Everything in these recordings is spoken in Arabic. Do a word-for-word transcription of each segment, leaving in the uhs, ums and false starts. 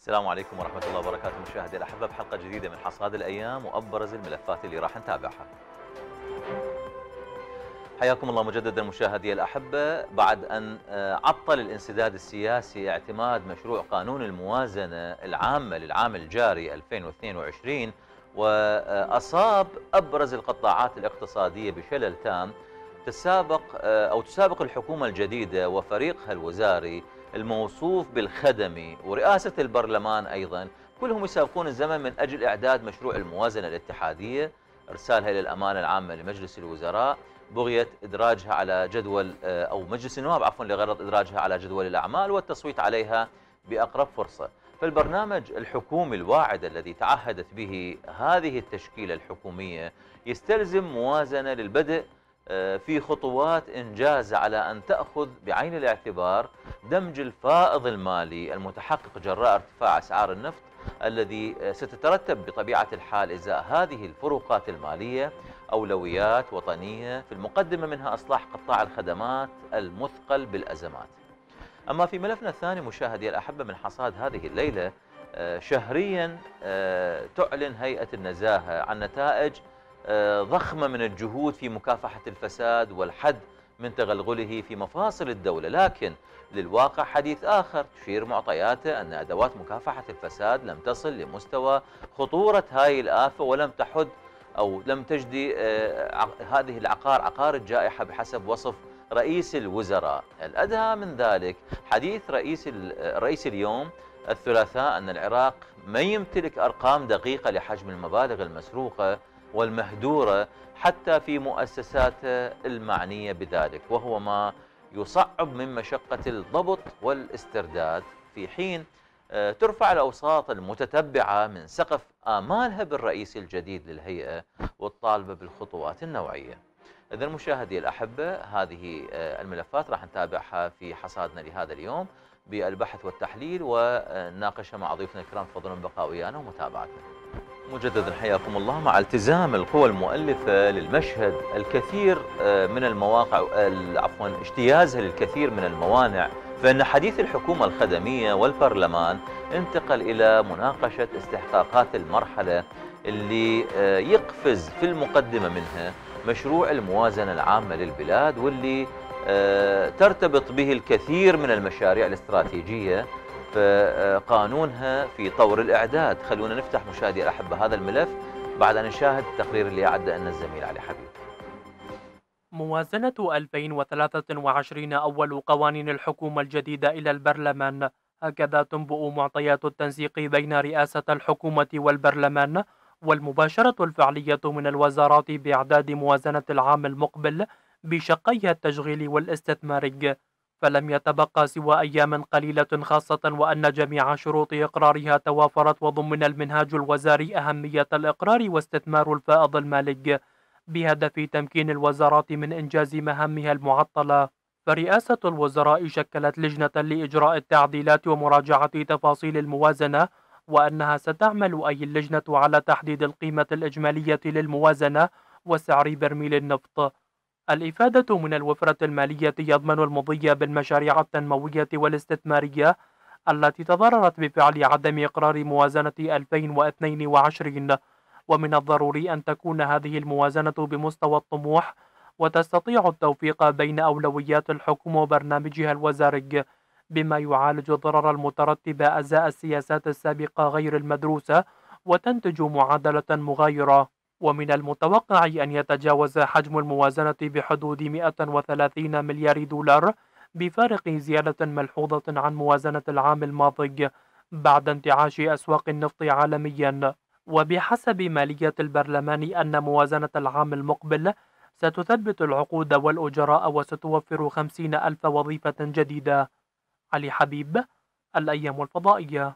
السلام عليكم ورحمة الله وبركاته مشاهدي الأحبة بحلقة جديدة من حصاد الأيام وأبرز الملفات اللي راح نتابعها. حياكم الله مجددا مشاهدي الأحبة. بعد أن عطل الانسداد السياسي اعتماد مشروع قانون الموازنة العامة للعام الجاري ألفين واثنين وعشرين وأصاب أبرز القطاعات الاقتصادية بشلل تام، تسابق أو تسابق الحكومة الجديدة وفريقها الوزاري الموصوف بالخدمي ورئاسة البرلمان أيضا، كلهم يسابقون الزمن من أجل إعداد مشروع الموازنة الاتحادية، إرسالها إلى الأمانة العامة لمجلس الوزراء بغية إدراجها على جدول أو مجلس النواب عفوا لغرض إدراجها على جدول الأعمال والتصويت عليها بأقرب فرصة. فالبرنامج الحكومي الواعد الذي تعهدت به هذه التشكيلة الحكومية يستلزم موازنة للبدء في خطوات إنجاز على أن تأخذ بعين الاعتبار دمج الفائض المالي المتحقق جراء ارتفاع أسعار النفط الذي ستترتب بطبيعة الحال إزاء هذه الفروقات المالية أولويات وطنية، في المقدمة منها إصلاح قطاع الخدمات المثقل بالأزمات. أما في ملفنا الثاني مشاهدي الأحبة من حصاد هذه الليلة، شهريا تعلن هيئة النزاهة عن نتائج ضخمة من الجهود في مكافحة الفساد والحد من تغلغله في مفاصل الدولة، لكن للواقع حديث آخر. تشير معطياته أن أدوات مكافحة الفساد لم تصل لمستوى خطورة هاي الآفة ولم تحد أو لم تجدي هذه العقار عقار الجائحة بحسب وصف رئيس الوزراء. الأدهى من ذلك حديث رئيس الرئيس اليوم الثلاثاء أن العراق ما يمتلك أرقام دقيقة لحجم المبالغ المسروقة والمهدورة حتى في مؤسساته المعنية بذلك، وهو ما يصعب من مشقة الضبط والاسترداد، في حين ترفع الأوساط المتتبعة من سقف آمالها بالرئيس الجديد للهيئة والطالبة بالخطوات النوعية. إذن مشاهدي الأحبة، هذه الملفات راح نتابعها في حصادنا لهذا اليوم بالبحث والتحليل ونناقشها مع ضيوفنا الكرام. تفضلون البقاء ويانا ومتابعتنا. مجددا حياكم الله. مع التزام القوى المؤلفة للمشهد الكثير من المواقع عفوا اجتيازها للكثير من الموانع، فإن حديث الحكومة الخدمية والبرلمان انتقل إلى مناقشة استحقاقات المرحلة اللي يقفز في المقدمة منها مشروع الموازنة العامة للبلاد، واللي ترتبط به الكثير من المشاريع الاستراتيجية فقانونها في طور الإعداد. خلونا نفتح مشاهدي الأحبة هذا الملف بعد أن نشاهد التقرير اللي أعد لنا الزميل علي حبيب. موازنة ألفين وثلاثة وعشرين أول قوانين الحكومة الجديدة إلى البرلمان، هكذا تنبؤ معطيات التنسيق بين رئاسة الحكومة والبرلمان والمباشرة الفعلية من الوزارات بإعداد موازنة العام المقبل بشقيها التشغيل والاستثماري. فلم يتبقى سوى أيام قليلة، خاصة وأن جميع شروط إقرارها توافرت وضمن المنهاج الوزاري أهمية الإقرار واستثمار الفائض المالي بهدف تمكين الوزارات من إنجاز مهامها المعطلة. فرئاسة الوزراء شكلت لجنة لإجراء التعديلات ومراجعة تفاصيل الموازنة، وأنها ستعمل أي اللجنة على تحديد القيمة الإجمالية للموازنة وسعر برميل النفط. الإفادة من الوفرة المالية يضمن المضي بالمشاريع التنموية والاستثمارية التي تضررت بفعل عدم إقرار موازنة ألفين واثنين وعشرين، ومن الضروري أن تكون هذه الموازنة بمستوى الطموح وتستطيع التوفيق بين أولويات الحكومة وبرنامجها الوزاري، بما يعالج الضرر المترتب أزاء السياسات السابقة غير المدروسة وتنتج معادلة مغايرة. ومن المتوقع أن يتجاوز حجم الموازنة بحدود مئة وثلاثين مليار دولار، بفارق زيادة ملحوظة عن موازنة العام الماضي بعد انتعاش أسواق النفط عالميا. وبحسب مالية البرلمان أن موازنة العام المقبل ستثبت العقود والأجراء وستوفر خمسين ألف وظيفة جديدة. علي حبيب، الأيام الفضائية.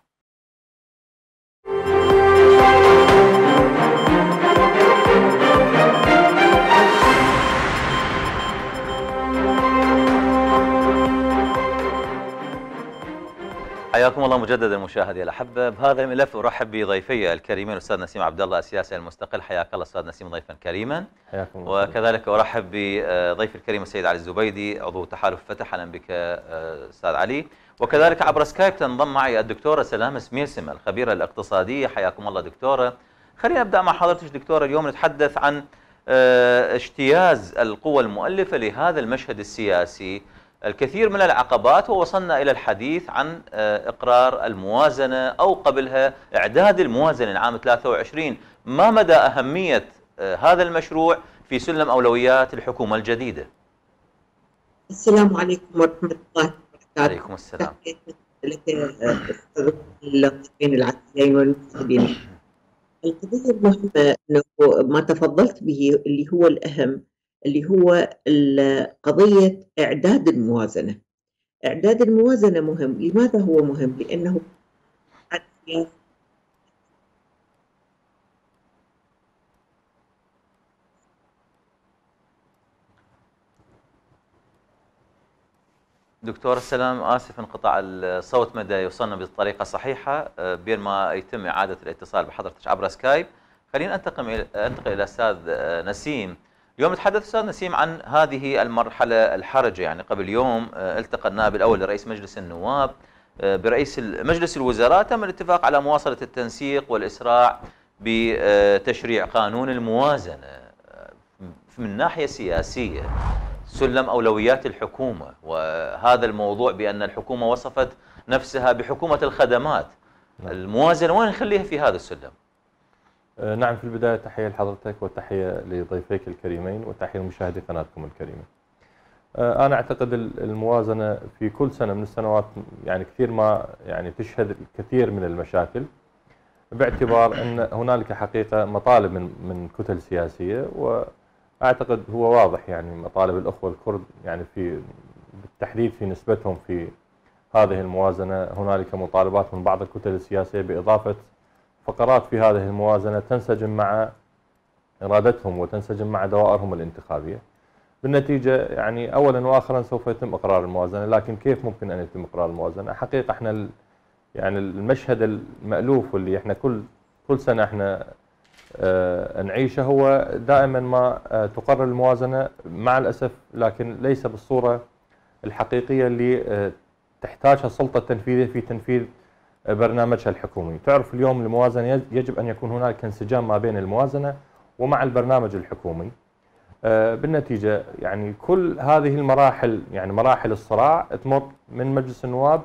حياكم الله مجددا مشاهدي الأحبة. بهذا الملف أرحب بضيفي الكريمين الأستاذ نسيم عبد الله السياسي المستقل. حياك الله أستاذ نسيم ضيفا كريما. حياكم الله. وكذلك أرحب بضيف الكريم السيد علي الزبيدي عضو تحالف فتح. أهلا بك أستاذ علي. وكذلك عبر سكايب تنضم معي الدكتورة سلام سميسم الخبيرة الاقتصادية. حياكم الله دكتورة. خلينا نبدأ مع حضرتك دكتورة. اليوم نتحدث عن اجتياز القوى المؤلفة لهذا المشهد السياسي، الكثير من العقبات، ووصلنا إلى الحديث عن إقرار الموازنة أو قبلها إعداد الموازنة لعام ثلاثة وعشرين. ما مدى أهمية هذا المشروع في سلم أولويات الحكومة الجديدة؟ السلام عليكم ورحمة الله وبركاته. عليكم السلام. لك الضيفين العزيزين والمشاهدين. القضية المهمة أنه ما تفضلت به اللي هو الأهم، اللي هو قضية إعداد الموازنة. إعداد الموازنة مهم. لماذا هو مهم؟ لأنه دكتور السلام، آسف انقطاع الصوت مدى يوصلنا بطريقة صحيحة بين ما يتم إعادة الاتصال بحضرتك عبر سكايب. خلينا انتقل انتقل إلى أستاذ نسيم. اليوم نتحدث أستاذ نسيم عن هذه المرحلة الحرجة. يعني قبل يوم التقى النائب الأول لرئيس مجلس النواب برئيس مجلس الوزراء، تم الاتفاق على مواصلة التنسيق والإسراع بتشريع قانون الموازنة. من ناحية سياسية، سلم أولويات الحكومة، وهذا الموضوع بأن الحكومة وصفت نفسها بحكومة الخدمات، الموازنة وين نخليها في هذا السلم؟ نعم، في البداية تحية لحضرتك وتحية لضيفيك الكريمين وتحية لمشاهدي قناتكم الكريمة. أنا أعتقد الموازنة في كل سنة من السنوات يعني كثير ما يعني تشهد الكثير من المشاكل، باعتبار أن هنالك حقيقة مطالب من من كتل سياسية، وأعتقد هو واضح يعني مطالب الأخوة الكرد يعني في بالتحديد في نسبتهم في هذه الموازنة. هنالك مطالبات من بعض الكتل السياسية بإضافة فقرات في هذه الموازنة تنسجم مع إرادتهم وتنسجم مع دوائرهم الانتخابية. بالنتيجة يعني أولا وآخرا سوف يتم إقرار الموازنة، لكن كيف ممكن أن يتم إقرار الموازنة؟ حقيقة احنا يعني المشهد المألوف واللي احنا كل كل سنة احنا اه نعيشه هو دائما ما اه تقرر الموازنة مع الأسف، لكن ليس بالصورة الحقيقية اللي اه تحتاجها السلطة التنفيذية في تنفيذ برنامجها الحكومي. تعرف اليوم الموازنة يجب أن يكون هناك انسجام ما بين الموازنة ومع البرنامج الحكومي. بالنتيجة يعني كل هذه المراحل يعني مراحل الصراع تمر من مجلس النواب.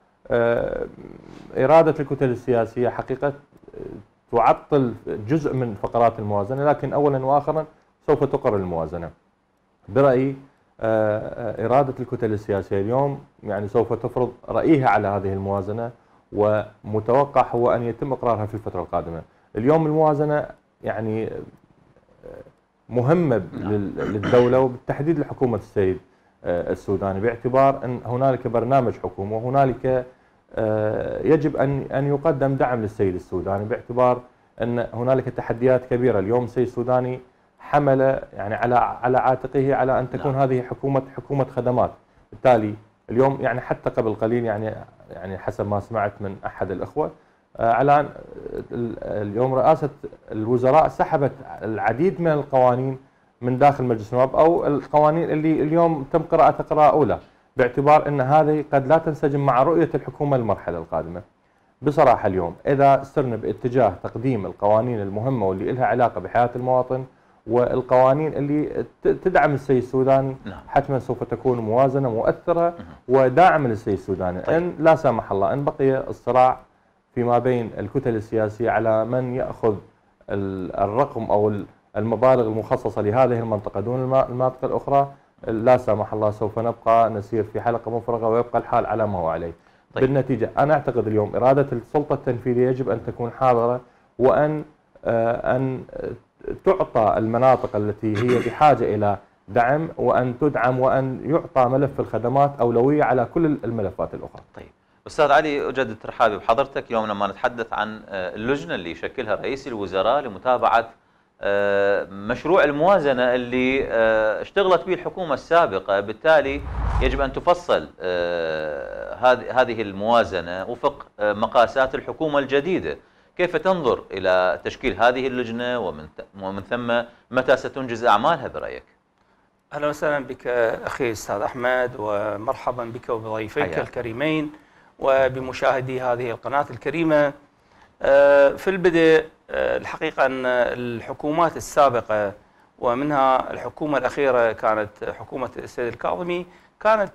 إرادة الكتل السياسية حقيقة تعطل جزء من فقرات الموازنة، لكن أولا وآخرا سوف تقر الموازنة. برأيي إرادة الكتل السياسية اليوم يعني سوف تفرض رأيها على هذه الموازنة، ومتوقع هو أن يتم إقرارها في الفترة القادمة. اليوم الموازنة يعني مهمة للدولة وبالتحديد لحكومة السيد السوداني، باعتبار أن هنالك برنامج حكومة وهنالك يجب أن أن يقدم دعم للسيد السوداني، باعتبار أن هنالك تحديات كبيرة. اليوم السيد السوداني حمل يعني على على عاتقه على أن تكون هذه حكومة حكومة خدمات. بالتالي اليوم يعني حتى قبل قليل يعني يعني حسب ما سمعت من أحد الأخوة على أن اليوم رئاسة الوزراء سحبت العديد من القوانين من داخل مجلس النواب، أو القوانين اللي اليوم تم قراءتها قراءة أولى، باعتبار أن هذه قد لا تنسجم مع رؤية الحكومة المرحلة القادمة. بصراحة اليوم إذا سرنا باتجاه تقديم القوانين المهمة واللي لها علاقة بحياة المواطن والقوانين اللي تدعم السيد السوداني، حتما سوف تكون موازنة مؤثرة وداعمة للسيد السوداني. إن لا سمح الله إن بقي الصراع فيما بين الكتل السياسية على من يأخذ الرقم أو المبالغ المخصصة لهذه المنطقة دون المناطق الأخرى، لا سمح الله سوف نبقى نسير في حلقة مفرغة ويبقى الحال على ما هو عليه. طيب. بالنتيجة أنا أعتقد اليوم إرادة السلطة التنفيذية يجب أن تكون حاضرة، وأن أن تعطى المناطق التي هي بحاجة إلى دعم، وأن تدعم، وأن يعطى ملف الخدمات أولوية على كل الملفات الأخرى. طيب أستاذ علي، أجدد ترحابي بحضرتك. اليوم لما نتحدث عن اللجنة اللي يشكلها رئيس الوزراء لمتابعة مشروع الموازنة اللي اشتغلت به الحكومة السابقة، بالتالي يجب أن تفصل هذه هذه الموازنة وفق مقاسات الحكومة الجديدة، كيف تنظر إلى تشكيل هذه اللجنة ومن ومن ثم متى ستنجز أعمالها برأيك؟ أهلا وسهلا بك أخي أستاذ أحمد، ومرحبا بك وبضيفيك الكريمين وبمشاهدي هذه القناة الكريمة. في البدء الحقيقة أن الحكومات السابقة ومنها الحكومة الأخيرة كانت حكومة السيد الكاظمي كانت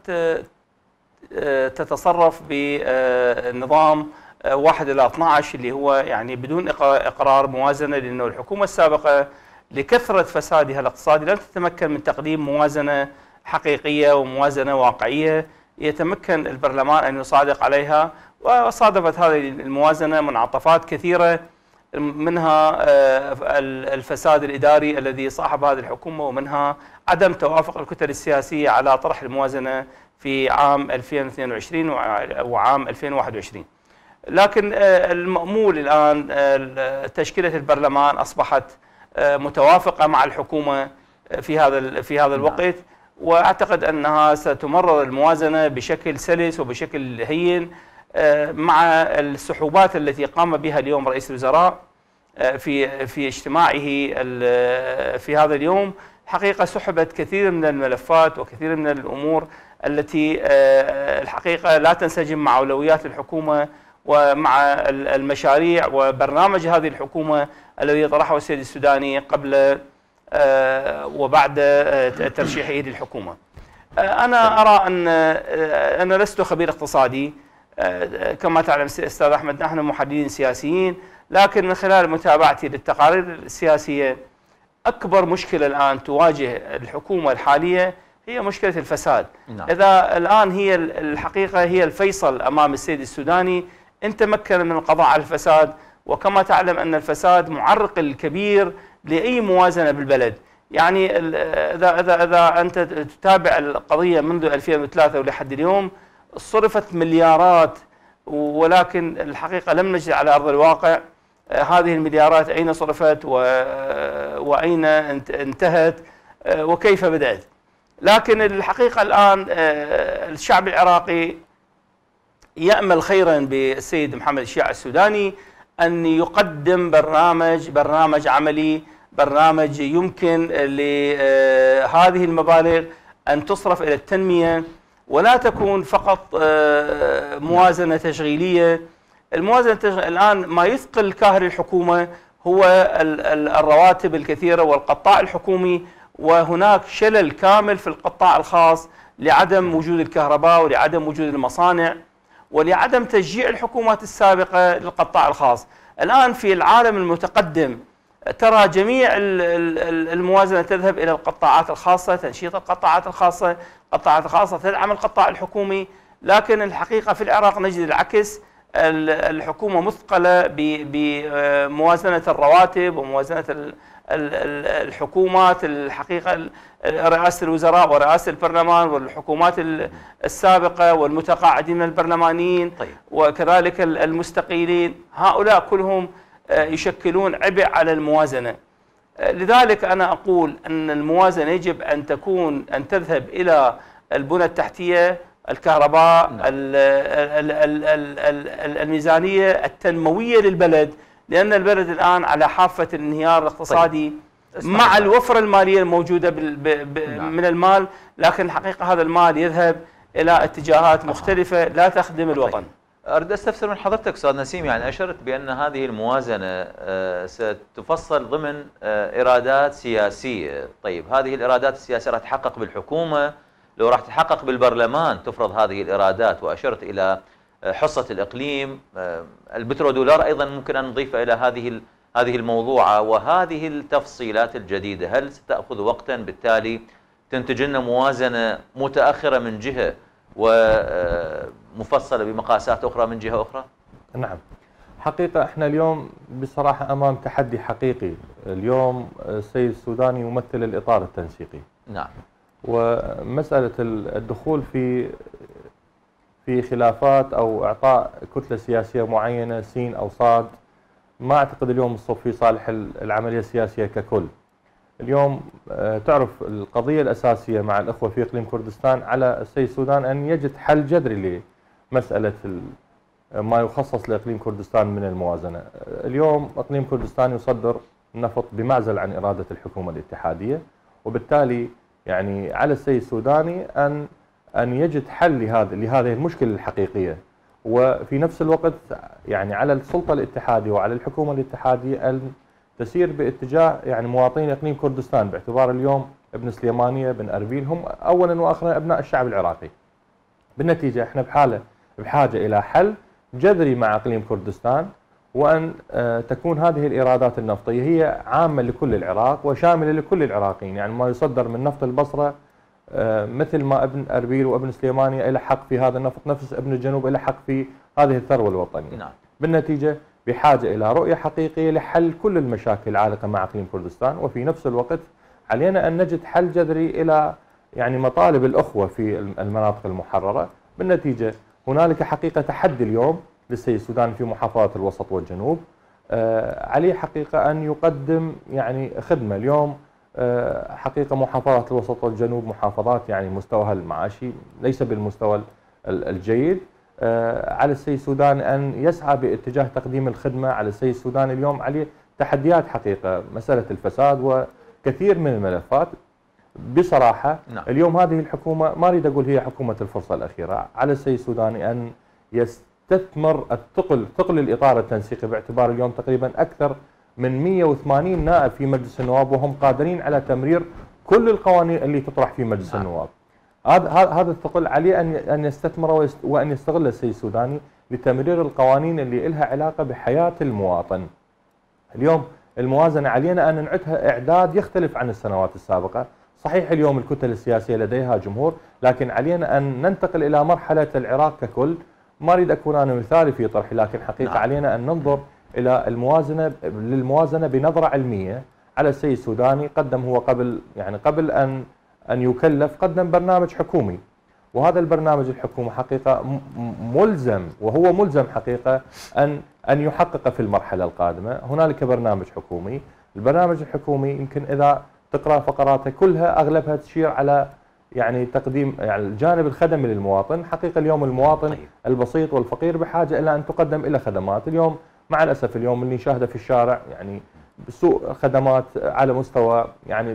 تتصرف بنظام واحد إلى اثني عشر اللي هو يعني بدون إقرار موازنة، لأنه الحكومة السابقة لكثرة فسادها الاقتصادي لم تتمكن من تقديم موازنة حقيقية وموازنة واقعية يتمكن البرلمان أن يصادق عليها. وصادفت هذه الموازنة منعطفات كثيرة، منها الفساد الإداري الذي صاحب هذه الحكومة، ومنها عدم توافق الكتل السياسية على طرح الموازنة في عام ألفين واثنين وعشرين وعام ألفين وواحد وعشرين. لكن المأمول الآن تشكيلة البرلمان أصبحت متوافقة مع الحكومة في هذا في هذا الوقت، واعتقد انها ستمرر الموازنه بشكل سلس وبشكل هين مع السحوبات التي قام بها اليوم رئيس الوزراء في في اجتماعه في هذا اليوم. حقيقه سحبت كثير من الملفات وكثير من الامور التي الحقيقه لا تنسجم مع اولويات الحكومه ومع المشاريع وبرنامج هذه الحكومة الذي طرحه السيد السوداني قبل وبعد ترشيحه للحكومة. أنا أرى أن أنا لست خبير اقتصادي كما تعلم أستاذ أحمد، نحن محللين سياسيين، لكن من خلال متابعتي للتقارير السياسية أكبر مشكلة الآن تواجه الحكومة الحالية هي مشكلة الفساد. نعم. إذا الآن هي الحقيقة هي الفيصل أمام السيد السوداني إن تمكن من القضاء على الفساد، وكما تعلم أن الفساد معرق الكبير لأي موازنة بالبلد. يعني إذا إذا إذا أنت تتابع القضية منذ ألفين وثلاثة ولحد اليوم صرفت مليارات، ولكن الحقيقة لم نجد على أرض الواقع هذه المليارات أين صرفت وأين انتهت وكيف بدأت. لكن الحقيقة الآن الشعب العراقي يأمل خيرا بالسيد محمد الشيع السوداني أن يقدم برنامج برنامج عملي، برنامج يمكن لهذه المبالغ أن تصرف إلى التنمية ولا تكون فقط موازنة تشغيلية. الموازنة الآن ما يثقل كاهل الحكومة هو الرواتب الكثيرة والقطاع الحكومي، وهناك شلل كامل في القطاع الخاص لعدم وجود الكهرباء ولعدم وجود المصانع ولعدم تشجيع الحكومات السابقة للقطاع الخاص. الآن في العالم المتقدم ترى جميع الموازنة تذهب إلى القطاعات الخاصة، تنشيط القطاعات الخاصة، القطاعات الخاصة تدعم القطاع الحكومي. لكن الحقيقة في العراق نجد العكس، الحكومة مثقلة بموازنة الرواتب وموازنة الحكومات. الحقيقة رئاسة الوزراء ورئاسة البرلمان والحكومات السابقة والمتقاعدين من البرلمانيين، طيب. وكذلك المستقيلين، هؤلاء كلهم يشكلون عبء على الموازنة. لذلك أنا أقول أن الموازنة يجب أن تكون أن تذهب إلى البنى التحتية، الكهرباء، نعم. الميزانية التنموية للبلد، لأن البلد الآن على حافة الانهيار الاقتصادي، طيب. مع الوفرة المالية الموجودة نعم. من المال، لكن الحقيقة هذا المال يذهب إلى اتجاهات مختلفة لا تخدم الوطن. طيب. أريد أستفسر من حضرتك أستاذ نسيم، يعني أشرت بأن هذه الموازنة ستفصل ضمن إرادات سياسية. طيب هذه الإرادات السياسية راح تحقق بالحكومة، لو راح تحقق بالبرلمان تفرض هذه الإرادات، وأشرت إلى حصة الإقليم، البترودولار أيضا ممكن أن نضيفه إلى هذه هذه الموضوعة. وهذه التفصيلات الجديدة هل ستأخذ وقتا بالتالي تنتج لنا موازنة متأخرة من جهة ومفصلة بمقاسات أخرى من جهة أخرى؟ نعم، حقيقة احنا اليوم بصراحة أمام تحدي حقيقي. اليوم السيد السوداني يمثل الإطار التنسيقي. نعم. ومسألة الدخول في في خلافات أو إعطاء كتلة سياسية معينة سين أو صاد، ما أعتقد اليوم الصف في صالح العملية السياسية ككل. اليوم تعرف القضية الأساسية مع الأخوة في إقليم كردستان على السيد السودان أن يجد حل جذري مساله ما يخصص لاقليم كردستان من الموازنه. اليوم اقليم كردستان يصدر النفط بمعزل عن اراده الحكومه الاتحاديه، وبالتالي يعني على السيد السوداني ان ان يجد حل لهذا لهذه المشكله الحقيقيه، وفي نفس الوقت يعني على السلطه الاتحاديه وعلى الحكومه الاتحاديه ان تسير باتجاه يعني مواطنين اقليم كردستان، باعتبار اليوم ابن سليمانيه بن اربيل هم اولا واخرا ابناء الشعب العراقي. بالنتيجه احنا بحاله بحاجه الى حل جذري مع اقليم كردستان، وان تكون هذه الايرادات النفطيه هي عامه لكل العراق وشامله لكل العراقيين، يعني ما يصدر من نفط البصره مثل ما ابن اربيل وابن سليمانيه له حق في هذا النفط، نفس ابن الجنوب له حق في هذه الثروه الوطنيه. نعم. بالنتيجه بحاجه الى رؤيه حقيقيه لحل كل المشاكل العالقه مع اقليم كردستان، وفي نفس الوقت علينا ان نجد حل جذري الى يعني مطالب الاخوه في المناطق المحرره. بالنتيجه هنالك حقيقه تحدي اليوم للسيد السوداني في محافظات الوسط والجنوب، آه عليه حقيقه ان يقدم يعني خدمه. اليوم آه حقيقه محافظات الوسط والجنوب محافظات يعني مستواها المعاشي ليس بالمستوى الجيد، آه على السيد السوداني ان يسعى باتجاه تقديم الخدمه. على السيد السوداني اليوم عليه تحديات حقيقه، مساله الفساد وكثير من الملفات. بصراحه نعم. اليوم هذه الحكومه ما اريد اقول هي حكومه الفرصه الاخيره، على السيد السوداني ان يستثمر الثقل ثقل الاطار التنسيقي، باعتبار اليوم تقريبا اكثر من مئة وثمانين نائب في مجلس النواب وهم قادرين على تمرير كل القوانين اللي تطرح في مجلس نعم. النواب. هذا هذا الثقل عليه ان ان يستثمره وان يستغل السيد السوداني لتمرير القوانين اللي لها علاقه بحياه المواطن. اليوم الموازنه علينا ان نعدها اعداد يختلف عن السنوات السابقه. صحيح اليوم الكتل السياسيه لديها جمهور، لكن علينا ان ننتقل الى مرحله العراق ككل. ما اريد اكون انا مثالي في طرحي، لكن حقيقه نعم. علينا ان ننظر الى الموازنه للموازنه بنظره علميه. على السيد السوداني قدم هو قبل يعني قبل ان ان يكلف قدم برنامج حكومي، وهذا البرنامج الحكومي حقيقه ملزم وهو ملزم حقيقه ان ان يحقق في المرحله القادمه. هنالك برنامج حكومي، البرنامج الحكومي يمكن اذا تقرا فقراته كلها اغلبها تشير على يعني تقديم يعني الجانب الخدمي للمواطن. حقيقه اليوم المواطن طيب. البسيط والفقير بحاجه الى ان تقدم الى خدمات. اليوم مع الاسف اليوم اللي نشاهده في الشارع يعني سوء خدمات على مستوى يعني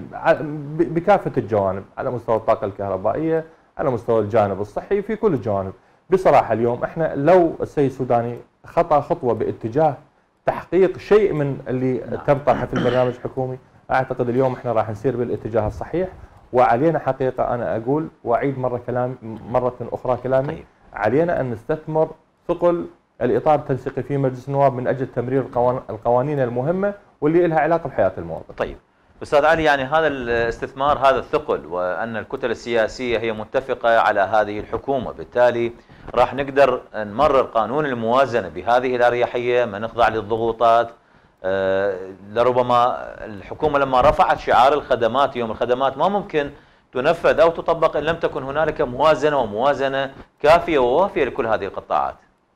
بكافه الجوانب، على مستوى الطاقه الكهربائيه، على مستوى الجانب الصحي، في كل الجوانب. بصراحه اليوم احنا لو السيد السوداني خطا خطوه باتجاه تحقيق شيء من اللي نعم. تم طرحه في البرنامج الحكومي، اعتقد اليوم احنا راح نسير بالاتجاه الصحيح. وعلينا حقيقه انا اقول واعيد مره كلام مره اخرى كلامي طيب. علينا ان نستثمر ثقل الاطار التنسيقي في مجلس النواب من اجل تمرير القوانين المهمه واللي لها علاقه بحياه المواطن. طيب استاذ علي، يعني هذا الاستثمار هذا الثقل وان الكتل السياسيه هي متفقه على هذه الحكومه، بالتالي راح نقدر نمرر قانون الموازنه بهذه الاريحيه، ما نخضع للضغوطات. أه لربما الحكومه لما رفعت شعار الخدمات، يوم الخدمات ما ممكن تنفذ او تطبق ان لم تكن هنالك موازنه وموازنه كافيه ووافيه لكل هذه القطاعات.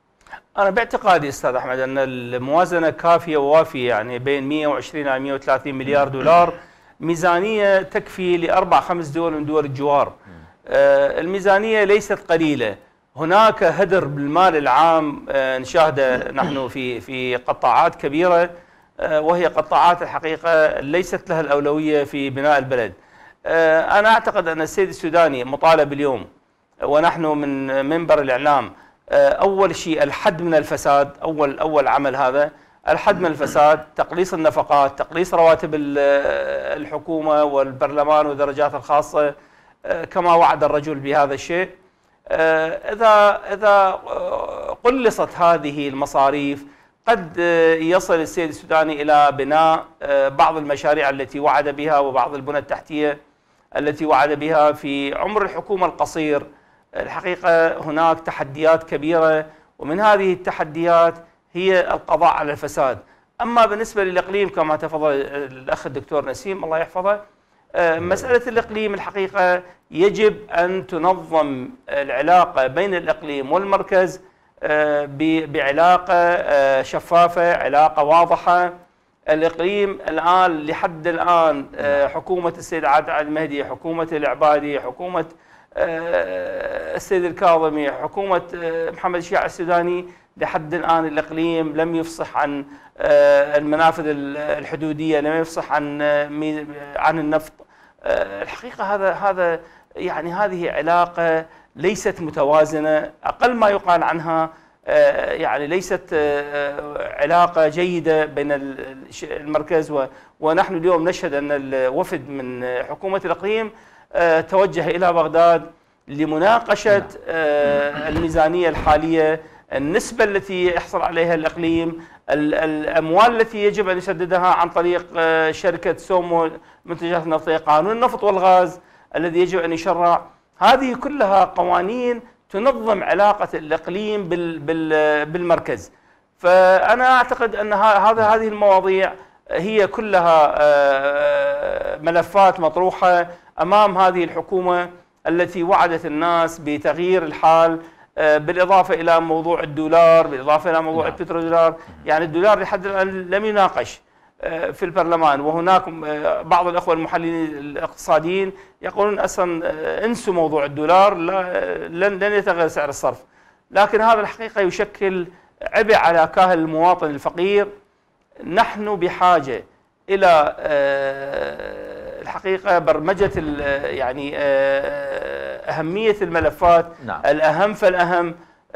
انا باعتقادي استاذ احمد ان الموازنه كافيه ووافيه، يعني بين مئة وعشرين الى مئة وثلاثين مليار دولار ميزانيه تكفي لاربع خمس دول من دول الجوار. أه الميزانيه ليست قليله، هناك هدر بالمال العام أه نشاهده نحن في في قطاعات كبيره، وهي قطاعات الحقيقة ليست لها الأولوية في بناء البلد. أنا أعتقد أن السيد السوداني مطالب اليوم ونحن من منبر الإعلام أول شيء الحد من الفساد، أول أول عمل هذا الحد من الفساد، تقليص النفقات، تقليص رواتب الحكومة والبرلمان والدرجات الخاصة كما وعد الرجل بهذا الشيء. إذا إذا قلصت هذه المصاريف قد يصل السيد السوداني إلى بناء بعض المشاريع التي وعد بها وبعض البنى التحتية التي وعد بها في عمر الحكومة القصير. الحقيقة هناك تحديات كبيرة، ومن هذه التحديات هي القضاء على الفساد. أما بالنسبة للإقليم كما تفضل الأخ الدكتور نسيم الله يحفظه، مسألة الإقليم الحقيقة يجب أن تنظم العلاقة بين الإقليم والمركز بعلاقة شفافة، علاقة واضحة. الإقليم الآن لحد الآن حكومة السيد عادل المهدي، حكومة العبادي، حكومة السيد الكاظمي، حكومة محمد الشيع السوداني لحد الآن الإقليم لم يفصح عن المنافذ الحدودية، لم يفصح عن عن النفط. الحقيقة هذا هذا يعني هذه علاقة ليست متوازنة، أقل ما يقال عنها يعني ليست علاقة جيدة بين المركز. ونحن اليوم نشهد أن الوفد من حكومة الإقليم توجه إلى بغداد لمناقشة الميزانية الحالية، النسبة التي يحصل عليها الإقليم، الأموال التي يجب أن يسددها عن طريق شركة سومو منتجات النفطية، قانون النفط والغاز الذي يجب أن يشرع. هذه كلها قوانين تنظم علاقة الإقليم بالمركز. فأنا أعتقد أن هذا هذه المواضيع هي كلها ملفات مطروحة أمام هذه الحكومة التي وعدت الناس بتغيير الحال، بالإضافة إلى موضوع الدولار، بالإضافة إلى موضوع البترودولار. يعني الدولار لحد الآن لم يناقش في البرلمان، وهناك بعض الأخوة المحللين الاقتصاديين يقولون أصلا انسوا موضوع الدولار، لن لن يتغير سعر الصرف. لكن هذا الحقيقة يشكل عبء على كاهل المواطن الفقير. نحن بحاجة إلى الحقيقة برمجة يعني أهمية الملفات. نعم. الأهم فالأهم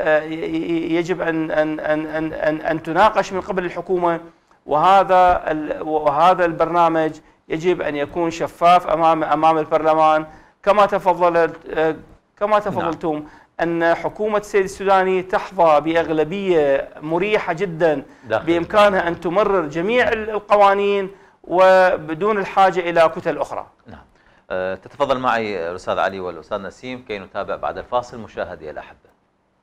يجب أن أن أن أن أن تناقش من قبل الحكومة، وهذا وهذا البرنامج يجب أن يكون شفاف أمام أمام البرلمان. كما تفضلت كما تفضلتم نعم. أن حكومة السيد السوداني تحظى بأغلبية مريحة جدا داخل. بإمكانها أن تمرر جميع القوانين وبدون الحاجة إلى كتل أخرى. نعم. أه تتفضل معي الأستاذ علي والأستاذ نسيم كي نتابع بعد الفاصل. مشاهدي الأحبة،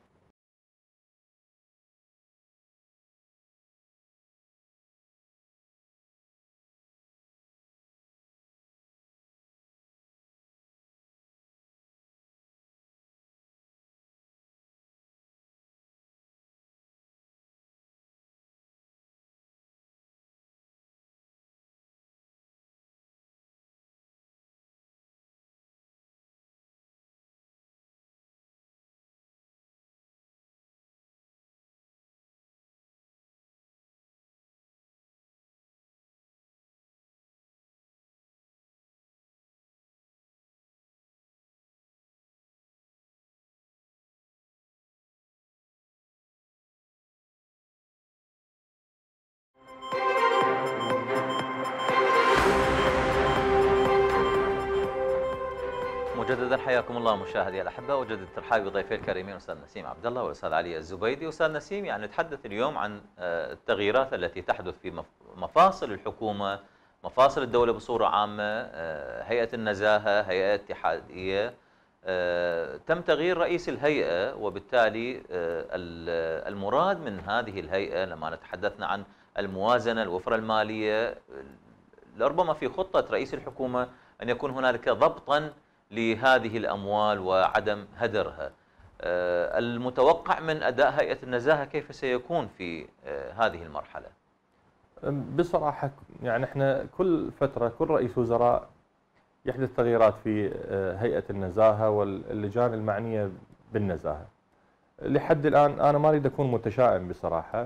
مجددا حياكم الله مشاهدي الاحبه، اجدد ترحابي بضيفي الكريمين الاستاذ نسيم عبد الله والاستاذ علي الزبيدي. استاذ نسيم، يعني نتحدث اليوم عن التغييرات التي تحدث في مفاصل الحكومه، مفاصل الدوله بصوره عامه، هيئه النزاهه، هيئه اتحاديه، تم تغيير رئيس الهيئه، وبالتالي المراد من هذه الهيئه لما نتحدثنا عن الموازنه، الوفره الماليه، لربما في خطه رئيس الحكومه ان يكون هنالك ضبطا لهذه الأموال وعدم هدرها. المتوقع من أداء هيئة النزاهة كيف سيكون في هذه المرحلة؟ بصراحة يعني احنا كل فترة كل رئيس وزراء يحدث تغييرات في هيئة النزاهة واللجان المعنية بالنزاهة. لحد الآن أنا ما أريد أكون متشائم بصراحة،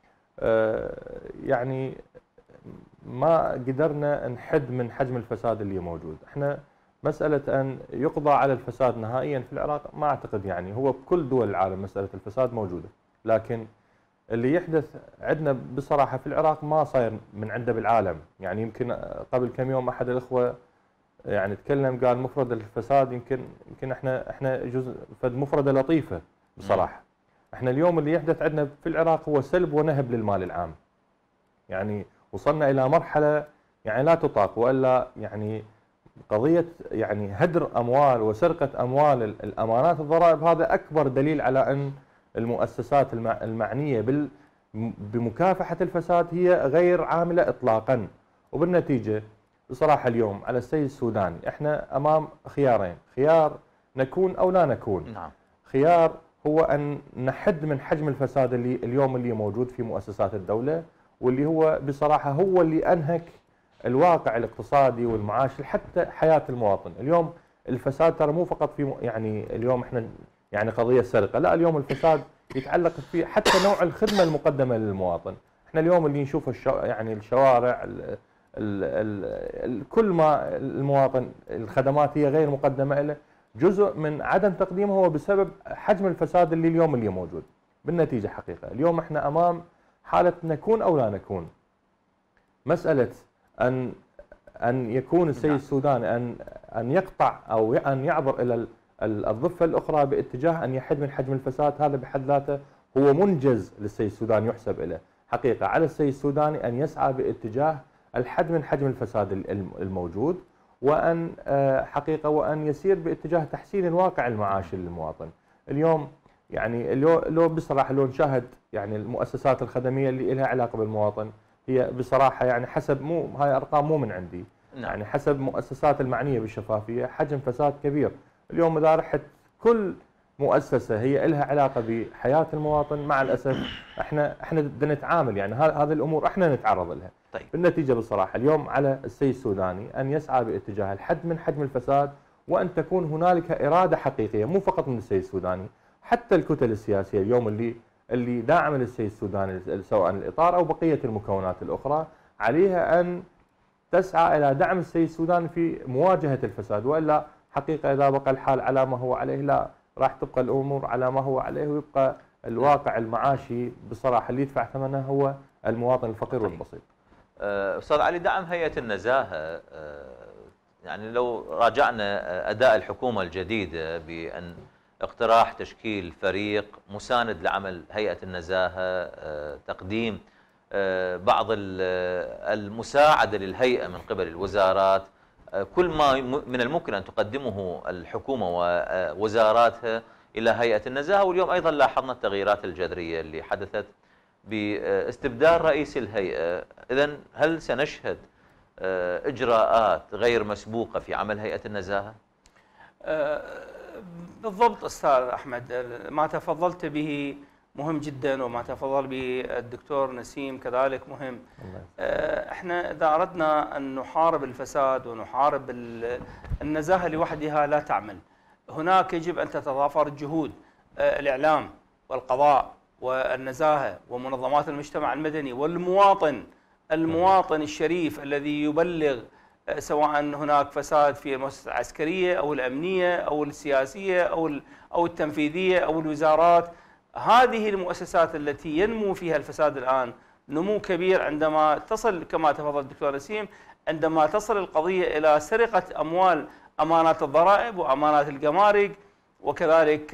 يعني ما قدرنا نحد من حجم الفساد اللي موجود. احنا مسألة أن يقضى على الفساد نهائيا في العراق ما أعتقد، يعني هو بكل دول العالم مسألة الفساد موجودة، لكن اللي يحدث عندنا بصراحة في العراق ما صاير من عنده بالعالم. يعني يمكن قبل كم يوم أحد الأخوة يعني تكلم قال مفردة الفساد يمكن يمكن احنا احنا جزء فد مفردة لطيفة بصراحة. احنا اليوم اللي يحدث عندنا في العراق هو سلب ونهب للمال العام. يعني وصلنا إلى مرحلة يعني لا تطاق، وإلا يعني قضية يعني هدر أموال وسرقة أموال الأمانات الضرائب هذا أكبر دليل على أن المؤسسات المعنية بمكافحة الفساد هي غير عاملة إطلاقا. وبالنتيجة بصراحة اليوم على السيد السوداني احنا أمام خيارين، خيار نكون أو لا نكون. نعم. خيار هو أن نحد من حجم الفساد اللي اليوم اللي موجود في مؤسسات الدولة، واللي هو بصراحة هو اللي أنهك الواقع الاقتصادي والمعاشي حتى حياة المواطن. اليوم الفساد ترى مو فقط في يعني اليوم احنا يعني قضيه سرقه، لا اليوم الفساد يتعلق في حتى نوع الخدمه المقدمه للمواطن. احنا اليوم اللي نشوف الشو يعني الشوارع ال ال ال ال كل ما المواطن الخدمات هي غير مقدمه له، جزء من عدم تقديمه هو بسبب حجم الفساد اللي اليوم اللي موجود. بالنتيجه حقيقه اليوم احنا امام حاله نكون او لا نكون. مساله ان ان يكون السيد السوداني ان ان يقطع او ان يعبر الى الضفه الاخرى باتجاه ان يحد من حجم الفساد، هذا بحد ذاته هو منجز للسيد السوداني يحسب له. حقيقه على السيد السوداني ان يسعى باتجاه الحد من حجم الفساد الموجود، وان حقيقه وان يسير باتجاه تحسين الواقع المعاشي للمواطن. اليوم يعني لو لو بصراحه لو نشاهد يعني المؤسسات الخدميه اللي لها علاقه بالمواطن، هي بصراحه يعني حسب مو هاي ارقام مو من عندي، نعم. يعني حسب مؤسسات المعنيه بالشفافيه حجم فساد كبير. اليوم اذا رحت كل مؤسسه هي لها علاقه بحياه المواطن، مع الاسف احنا احنا بدنا نتعامل يعني هذه الامور احنا نتعرض لها. طيب. بالنتيجه بصراحه اليوم على السيد السوداني ان يسعى باتجاه الحد من حجم الفساد، وان تكون هنالك اراده حقيقيه مو فقط من السيد السوداني، حتى الكتل السياسيه اليوم اللي اللي داعمه للسيد السوداني سواء الاطار او بقيه المكونات الاخرى، عليها ان تسعى الى دعم السيد السوداني في مواجهه الفساد، والا حقيقه اذا بقى الحال على ما هو عليه لا راح تبقى الامور على ما هو عليه، ويبقى الواقع المعاشي بصراحه اللي يدفع ثمنه هو المواطن الفقير والبسيط. استاذ علي، دعم هيئه النزاهه يعني لو راجعنا اداء الحكومه الجديده بان اقتراح تشكيل فريق مساند لعمل هيئه النزاهه، تقديم بعض المساعده للهيئه من قبل الوزارات، كل ما من الممكن ان تقدمه الحكومه ووزاراتها الى هيئه النزاهه. واليوم ايضا لاحظنا التغييرات الجذريه اللي حدثت باستبدال رئيس الهيئه. اذا هل سنشهد اجراءات غير مسبوقه في عمل هيئه النزاهه؟ بالضبط استاذ احمد، ما تفضلت به مهم جدا، وما تفضل به الدكتور نسيم كذلك مهم. احنا اذا اردنا ان نحارب الفساد ونحارب النزاهه لوحدها لا تعمل، هناك يجب ان تتضافر الجهود، الاعلام والقضاء والنزاهه ومنظمات المجتمع المدني والمواطن، المواطن الشريف الذي يبلغ سواء هناك فساد في المؤسسة العسكرية أو الأمنية أو السياسية أو أو التنفيذية أو الوزارات. هذه المؤسسات التي ينمو فيها الفساد الآن نمو كبير، عندما تصل كما تفضل الدكتور نسيم، عندما تصل القضية إلى سرقة أموال أمانات الضرائب وأمانات الجمارك، وكذلك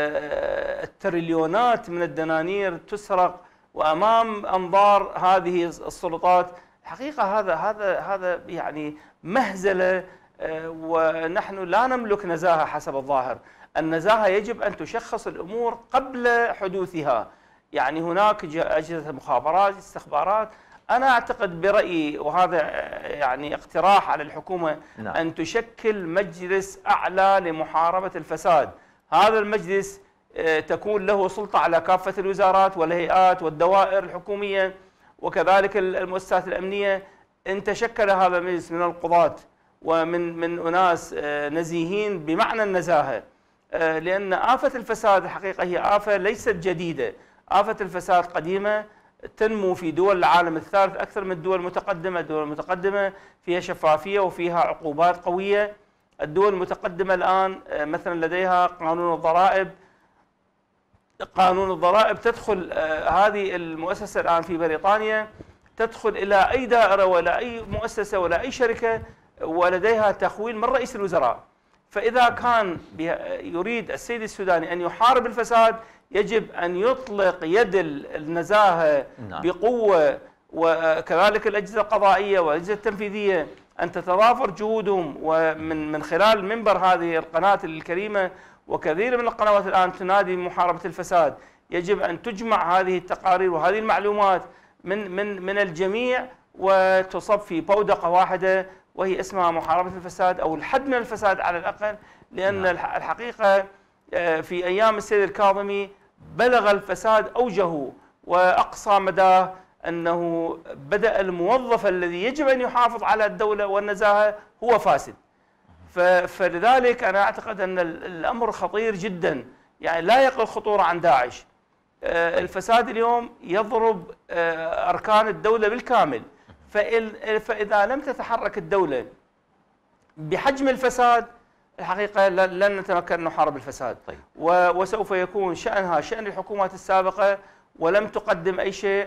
التريليونات من الدنانير تسرق وأمام أنظار هذه السلطات. حقيقة هذا هذا هذا يعني مهزلة، ونحن لا نملك نزاهة حسب الظاهر. النزاهة يجب أن تشخص الأمور قبل حدوثها. يعني هناك أجهزة مخابرات استخبارات، أنا أعتقد برأيي وهذا يعني اقتراح على الحكومة، نعم. أن تشكل مجلس أعلى لمحاربة الفساد. هذا المجلس تكون له سلطة على كافة الوزارات والهيئات والدوائر الحكومية وكذلك المؤسسات الأمنية. إن تشكل هذا المجلس من القضاة ومن من أناس نزيهين بمعنى النزاهة، لأن آفة الفساد الحقيقة هي آفة ليست جديدة، آفة الفساد قديمة تنمو في دول العالم الثالث أكثر من الدول المتقدمة. الدول المتقدمة فيها شفافية وفيها عقوبات قوية. الدول المتقدمة الآن مثلا لديها قانون الضرائب. قانون الضرائب تدخل هذه المؤسسة الآن في بريطانيا تدخل إلى أي دائرة ولا أي مؤسسة ولا أي شركة ولديها تخويل من رئيس الوزراء. فإذا كان يريد السيد السوداني أن يحارب الفساد يجب أن يطلق يد النزاهة بقوة، وكذلك الأجهزة القضائية والأجهزة التنفيذية أن تتضافر جهودهم، ومن من خلال منبر هذه القناة الكريمة وكثير من القنوات الآن تنادي بمحاربة الفساد. يجب أن تجمع هذه التقارير وهذه المعلومات من من من الجميع وتصب في بودقة واحدة، وهي اسمها محاربة الفساد أو الحد من الفساد على الأقل. لأن الحقيقة في أيام السيد الكاظمي بلغ الفساد أوجه وأقصى مداه، أنه بدأ الموظف الذي يجب أن يحافظ على الدولة والنزاهة هو فاسد. فلذلك انا اعتقد ان الامر خطير جدا، يعني لا يقل خطوره عن داعش. الفساد اليوم يضرب اركان الدوله بالكامل، فاذا لم تتحرك الدوله بحجم الفساد الحقيقه لن نتمكن ان نحارب الفساد. طيب. وسوف يكون شانها شان الحكومات السابقه ولم تقدم اي شيء،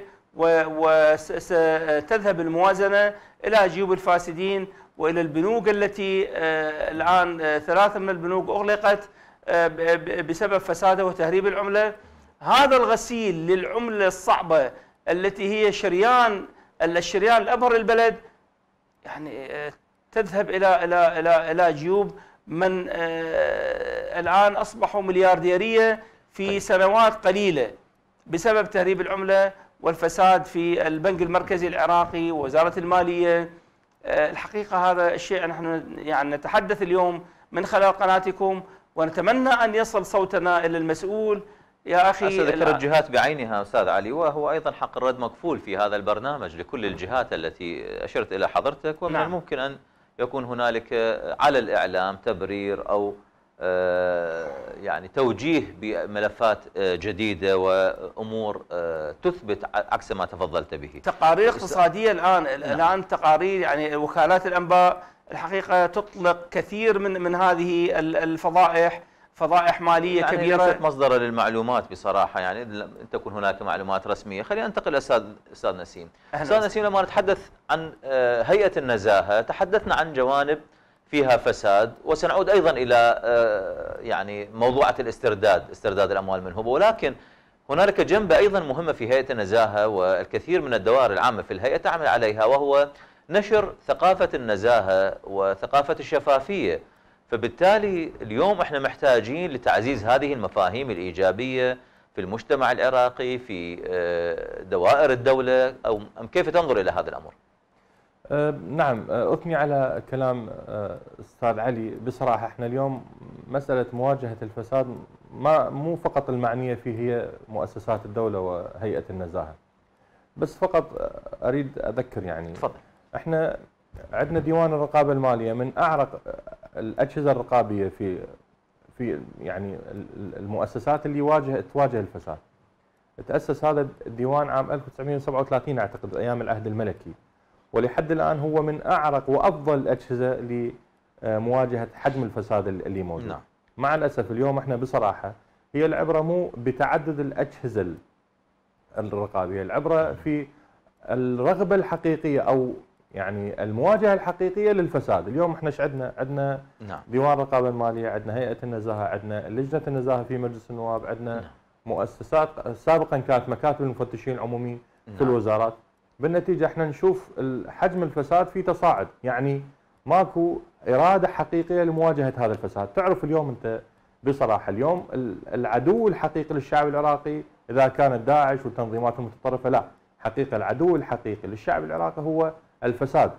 وستذهب الموازنه الى جيوب الفاسدين والى البنوك التي الان ثلاثه من البنوك اغلقت بسبب فسادها وتهريب العمله. هذا الغسيل للعمله الصعبه التي هي شريان الشريان الابهر للبلد، يعني تذهب الى الى الى الى جيوب من الان اصبحوا مليارديريه في سنوات قليله بسبب تهريب العمله والفساد في البنك المركزي العراقي ووزاره الماليه. الحقيقه هذا الشيء نحن يعني نتحدث اليوم من خلال قناتكم، ونتمنى ان يصل صوتنا الى المسؤول. يا اخي أذكر الجهات بعينها أستاذ علي، وهو أيضا حق الرد مكفول في هذا البرنامج لكل الجهات التي أشرت إلى حضرتك، ومن نعم. الممكن أن يكون هنالك على الإعلام تبرير أو يعني توجيه بملفات جديدة وأمور تثبت عكس ما تفضلت به. تقارير اقتصادية الآن نعم. الآن تقارير يعني وكالات الأنباء الحقيقة تطلق كثير من من هذه الفضائح، فضائح ماليه يعني كبيره، ليست مصدرا للمعلومات بصراحه، يعني ان تكون هناك معلومات رسميه. خلينا ننتقل استاذ استاذ نسيم. استاذ نسيم، لما نتحدث عن هيئه النزاهه تحدثنا عن جوانب فيها فساد، وسنعود ايضا الى يعني موضوعه الاسترداد، استرداد الاموال من هبه، ولكن هنالك جنبه ايضا مهمه في هيئه النزاهه، والكثير من الدوائر العامه في الهيئه تعمل عليها، وهو نشر ثقافه النزاهه وثقافه الشفافيه. فبالتالي اليوم احنا محتاجين لتعزيز هذه المفاهيم الإيجابية في المجتمع العراقي، في دوائر الدولة، أو كيف تنظر إلى هذا الأمر؟ أه نعم، أثني على كلام أستاذ علي. بصراحة احنا اليوم مسألة مواجهة الفساد ما مو فقط المعنية فيه هي مؤسسات الدولة وهيئة النزاهة، بس فقط أريد أذكر يعني تفضل. احنا عندنا ديوان الرقابة المالية من أعرق الأجهزة الرقابية في في يعني المؤسسات اللي واجه تواجه الفساد. تأسس هذا الديوان عام ألف وتسعمئة وسبعة وثلاثين أعتقد أيام العهد الملكي، ولحد الآن هو من أعرق وأفضل الأجهزة لمواجهة حجم الفساد اللي موجود. نعم. مع الأسف اليوم احنا بصراحة هي العبرة مو بتعدد الأجهزة الرقابية، العبرة في الرغبة الحقيقية أو يعني المواجهه الحقيقيه للفساد. اليوم احنا ايش عندنا؟ عندنا نعم. ديوان الرقابه الماليه، عندنا هيئه النزاهه، عندنا لجنه النزاهه في مجلس النواب، عندنا نعم. مؤسسات سابقا كانت مكاتب المفتشين العموميين نعم. في الوزارات. بالنتيجه احنا نشوف حجم الفساد في تصاعد، يعني ماكو اراده حقيقيه لمواجهه هذا الفساد. تعرف اليوم انت بصراحه اليوم العدو الحقيقي للشعب العراقي اذا كانت داعش والتنظيمات المتطرفه، لا، حقيقه العدو الحقيقي للشعب العراقي هو الفساد.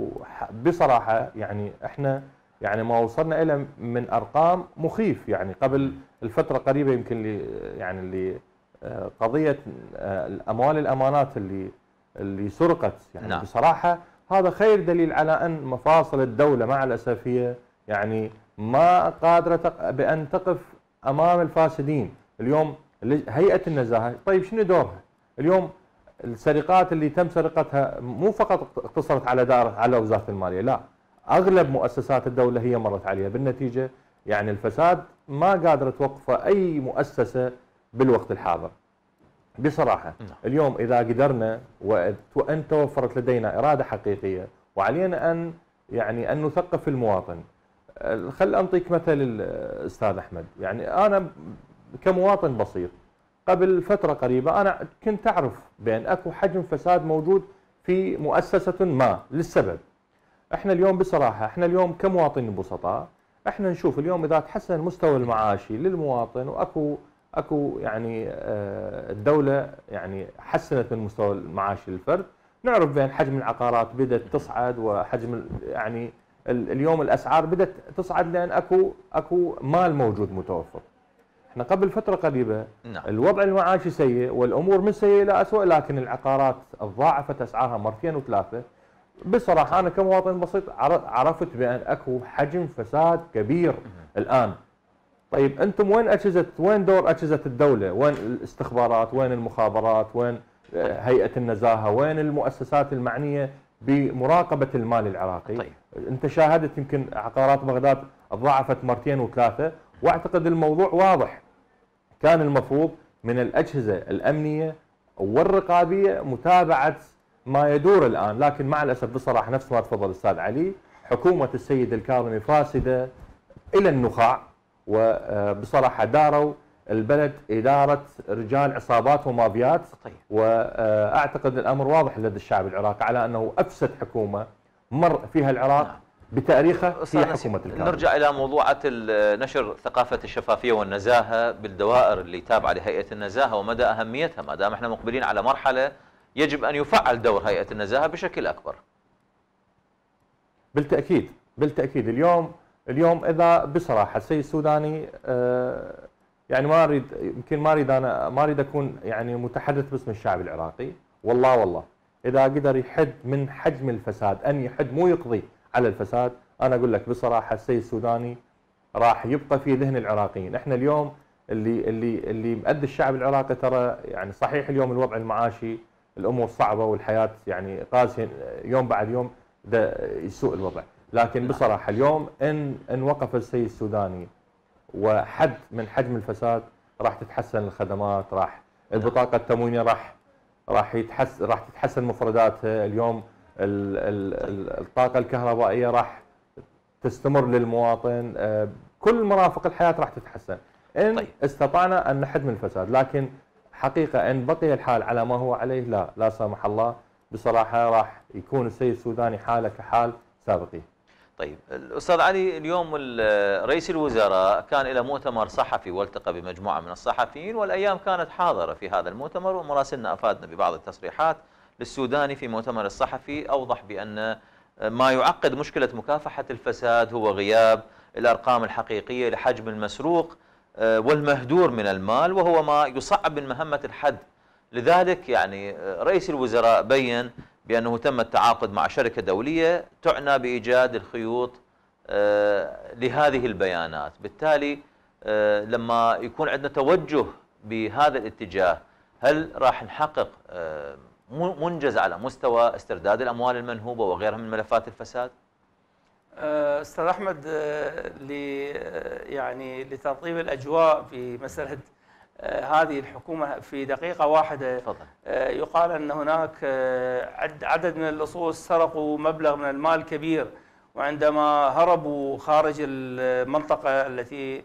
وبصراحه يعني احنا يعني ما وصلنا الى من ارقام مخيف. يعني قبل الفتره قريبه يمكن لي يعني اللي قضيه الاموال الامانات اللي اللي سرقت، يعني نعم. بصراحه هذا خير دليل على ان مفاصل الدوله مع الاسف هي يعني ما قادره بان تقف امام الفاسدين. اليوم هيئه النزاهه، طيب شنو دورها؟ اليوم السرقات اللي تم سرقتها مو فقط اقتصرت على دائرة على وزارة المالية، لا، أغلب مؤسسات الدولة هي مرت عليها. بالنتيجة يعني الفساد ما قادرة توقفه أي مؤسسة بالوقت الحاضر بصراحة. اليوم إذا قدرنا وأن توفرت لدينا إرادة حقيقية، وعلينا أن يعني أن نثقف المواطن. خل أنطيك مثل الأستاذ أحمد. يعني أنا كمواطن بسيط قبل فترة قريبة أنا كنت أعرف بأن أكو حجم فساد موجود في مؤسسة ما للسبب. إحنا اليوم بصراحة إحنا اليوم كمواطنين بسطاء إحنا نشوف اليوم إذا تحسن المستوى المعاشي للمواطن وأكو أكو يعني الدولة يعني حسنت من مستوى المعاشي للفرد، نعرف بأن حجم العقارات بدأت تصعد، وحجم يعني اليوم الأسعار بدأت تصعد لأن أكو أكو مال موجود متوفر. احنا قبل فترة قريبة نعم. الوضع المعاشي سيء والامور من سيء الى اسوء، لكن العقارات تضاعفت اسعارها مرتين وثلاثة، بصراحه انا كمواطن بسيط عرفت بان اكو حجم فساد كبير الان. طيب انتم وين اجهزه، وين دور اجهزه الدوله؟ وين الاستخبارات؟ وين المخابرات؟ وين هيئه النزاهه؟ وين المؤسسات المعنيه بمراقبه المال العراقي؟ طيب. انت شاهدت يمكن عقارات بغداد تضاعفت مرتين وثلاثه، واعتقد الموضوع واضح. كان المفروض من الاجهزه الامنيه والرقابيه متابعه ما يدور الان، لكن مع الاسف بصراحه نفس ما تفضل الاستاذ علي، حكومه السيد الكاظمي فاسده الى النخاع، وبصراحه داروا البلد اداره رجال عصابات ومافيات. طيب. واعتقد الامر واضح لدى الشعب العراقي على انه افسد حكومه مر فيها العراق نعم. بتاريخه هي حكومه الكاظمي. نرجع الى موضوعات نشر ثقافه الشفافيه والنزاهه بالدوائر اللي تابعه لهيئه النزاهه ومدى اهميتها، ما دام احنا مقبلين على مرحله يجب ان يفعل دور هيئه النزاهه بشكل اكبر. بالتاكيد بالتاكيد اليوم اليوم اذا بصراحه السيد السوداني آه يعني ما اريد يمكن ما اريد انا ما اريد اكون يعني متحدث باسم الشعب العراقي، والله والله اذا قدر يحد من حجم الفساد، ان يحد مو يقضي على الفساد، انا اقول لك بصراحه السيد السوداني راح يبقى في ذهن العراقيين. احنا اليوم اللي اللي اللي مأدي الشعب العراقي ترى يعني صحيح اليوم الوضع المعاشي الامور صعبه والحياه يعني قاسيه يوم بعد يوم ده يسوء الوضع، لكن بصراحه اليوم ان ان وقف السيد السوداني وحد من حجم الفساد راح تتحسن الخدمات، راح البطاقه التموينيه راح راح يتحسن راح تتحسن مفرداتها. اليوم ال ال الطاقه الكهربائيه راح تستمر للمواطن، كل مرافق الحياه راح تتحسن ان طيب. استطعنا ان نحد من الفساد، لكن حقيقه ان بقي الحال على ما هو عليه لا لا سامح الله بصراحه راح يكون السيد السوداني حاله كحال سابقين. طيب الاستاذ علي، اليوم رئيس الوزراء كان له مؤتمر صحفي والتقى بمجموعه من الصحفيين، والايام كانت حاضره في هذا المؤتمر، ومراسلنا افادنا ببعض التصريحات للسوداني في مؤتمر الصحفي اوضح بان ما يعقد مشكله مكافحه الفساد هو غياب الارقام الحقيقيه لحجم المسروق والمهدور من المال، وهو ما يصعب من مهمه الحد. لذلك يعني رئيس الوزراء بين بأنه تم التعاقد مع شركة دولية تعنى بإيجاد الخيوط لهذه البيانات. بالتالي لما يكون عندنا توجه بهذا الاتجاه، هل راح نحقق منجز على مستوى استرداد الأموال المنهوبة وغيرها من ملفات الفساد؟ أستاذ أحمد، يعني لترطيب الأجواء في مسألة هذه الحكومة في دقيقة واحدة فضل. يقال أن هناك عدد من اللصوص سرقوا مبلغ من المال كبير، وعندما هربوا خارج المنطقة التي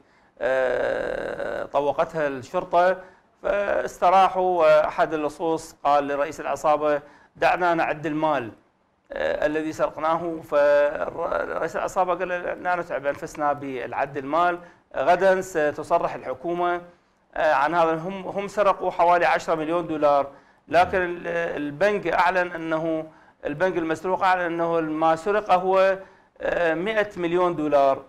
طوقتها الشرطة فاستراحوا. أحد اللصوص قال لرئيس العصابة دعنا نعد المال الذي سرقناه، فرئيس العصابة قال لا نتعب أنفسنا بالعد المال، غدا ستصرح الحكومة عن هذا. هم هم سرقوا حوالي عشرة مليون دولار، لكن البنك اعلن انه البنك المسروق اعلن انه ما سرق هو مئة مليون دولار.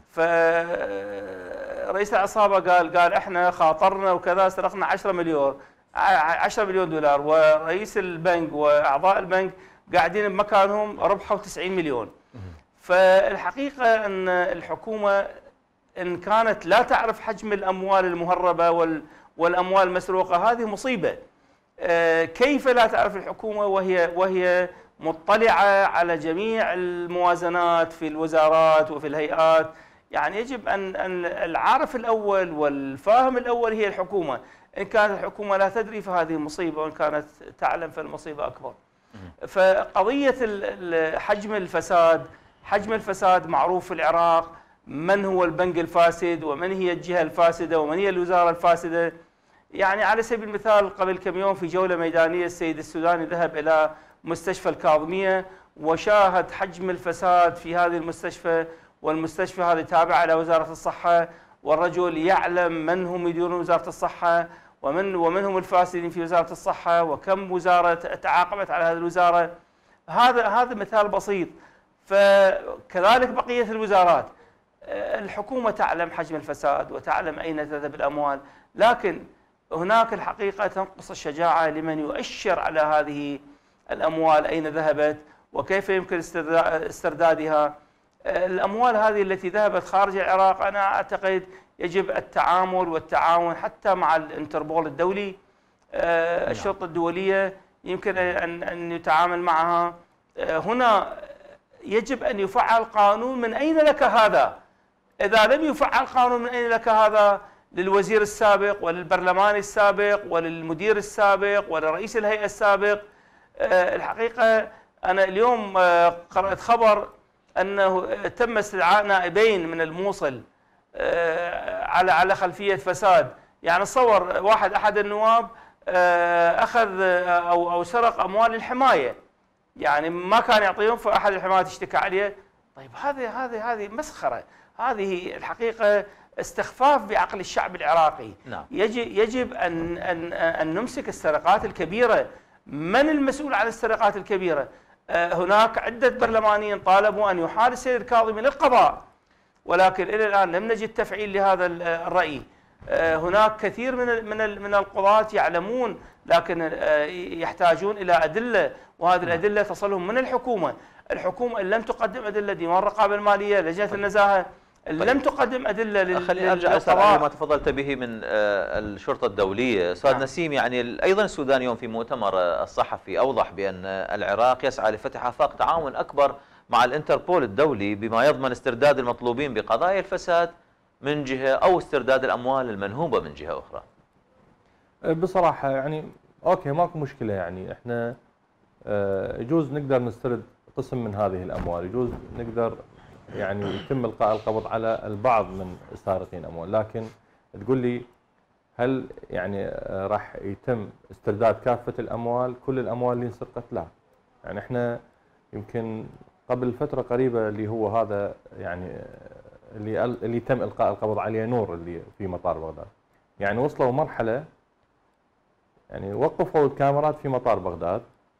فرئيس العصابه قال قال احنا خاطرنا وكذا سرقنا عشرة مليون عشرة مليون دولار، ورئيس البنك واعضاء البنك قاعدين بمكانهم ربحوا تسعين مليون. فالحقيقه ان الحكومه إن كانت لا تعرف حجم الأموال المهربة والأموال المسروقة هذه مصيبة. كيف لا تعرف الحكومة وهي وهي مطلعة على جميع الموازنات في الوزارات وفي الهيئات؟ يعني يجب أن أن العارف الأول والفاهم الأول هي الحكومة. إن كانت الحكومة لا تدري فهذه مصيبة، وإن كانت تعلم فالمصيبة أكبر. فقضية حجم الفساد حجم الفساد معروف في العراق، من هو البنك الفاسد ومن هي الجهة الفاسدة ومن هي الوزارة الفاسدة. يعني على سبيل المثال قبل كم يوم في جولة ميدانية السيد السوداني ذهب إلى مستشفى الكاظمية وشاهد حجم الفساد في هذه المستشفى، والمستشفى هذه تابعة إلى وزارة الصحة، والرجل يعلم من هم يديرون وزارة الصحة ومن ومن هم الفاسدين في وزارة الصحة وكم وزارة تعاقبت على هذه الوزارة. هذا هذا مثال بسيط. فكذلك بقية الوزارات، الحكومة تعلم حجم الفساد وتعلم أين تذهب الأموال، لكن هناك الحقيقة تنقص الشجاعة لمن يؤشر على هذه الأموال أين ذهبت وكيف يمكن استردادها. الأموال هذه التي ذهبت خارج العراق أنا أعتقد يجب التعامل والتعاون حتى مع الانتربول الدولي، الشرطة الدولية يمكن أن أن يتعامل معها. هنا يجب أن يفعل قانون من أين لك هذا. إذا لم يفعل قانون من أين لك هذا للوزير السابق وللبرلماني السابق وللمدير السابق ولرئيس الهيئة السابق، الحقيقة أنا اليوم قرأت خبر أنه تم استدعاء نائبين من الموصل على على خلفية فساد. يعني تصور واحد أحد النواب أخذ أو أو سرق أموال الحماية، يعني ما كان يعطيهم، فأحد الحماية اشتكى عليه. طيب هذه هذه هذه مسخرة، هذه الحقيقة استخفاف بعقل الشعب العراقي. نعم. يجب يجب أن أن أن نمسك السرقات الكبيرة. من المسؤول عن السرقات الكبيرة؟ هناك عدة برلمانيين طالبوا أن يحال السيد الكاظمي للقضاء، ولكن إلى الآن لم نجد تفعيل لهذا الرأي. هناك كثير من من من القضاة يعلمون، لكن يحتاجون إلى أدلة، وهذه الأدلة تصلهم من الحكومة. الحكومة إن لم تقدم أدلة، ديوان الرقابة المالية، لجنة النزاهة طيب. لم تقدم أدلة لل خليني أرجع أسأل عن ما تفضلت به من الشرطة الدولية. أستاذ نعم. نسيم، يعني أيضا السودان اليوم في مؤتمر الصحفي أوضح بأن العراق يسعى لفتح آفاق تعاون أكبر مع الانتربول الدولي بما يضمن استرداد المطلوبين بقضايا الفساد من جهة أو استرداد الأموال المنهوبة من جهة أخرى. بصراحة يعني أوكي ماكو مشكلة، يعني إحنا يجوز نقدر نسترد قسم من هذه الأموال، يجوز نقدر يعني يتم إلقاء القبض على البعض من سارقين أموال، لكن تقول لي هل يعني راح يتم استرداد كافة الأموال، كل الأموال اللي انسرقت؟ لا. يعني إحنا يمكن قبل فترة قريبة اللي هو هذا يعني اللي اللي تم إلقاء القبض عليه نور اللي في مطار بغداد، يعني وصلوا مرحلة يعني وقفوا الكاميرات في مطار بغداد،